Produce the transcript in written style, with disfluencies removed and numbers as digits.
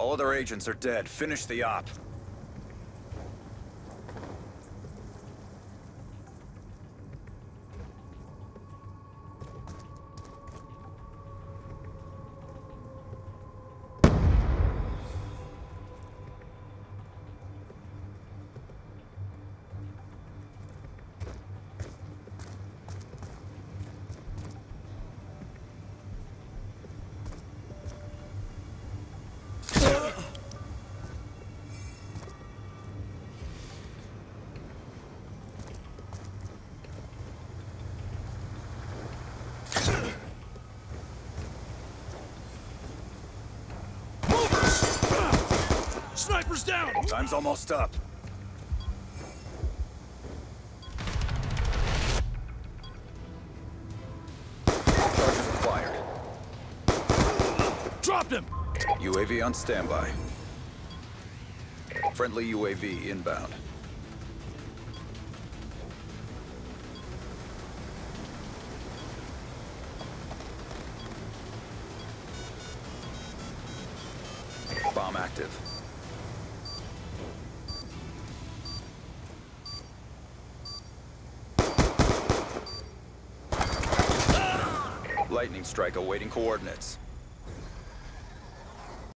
All other agents are dead. Finish the op. Sniper's down! Time's almost up. Charges acquired. Dropped him! UAV on standby. Friendly UAV inbound. Bomb active. Lightning strike awaiting coordinates.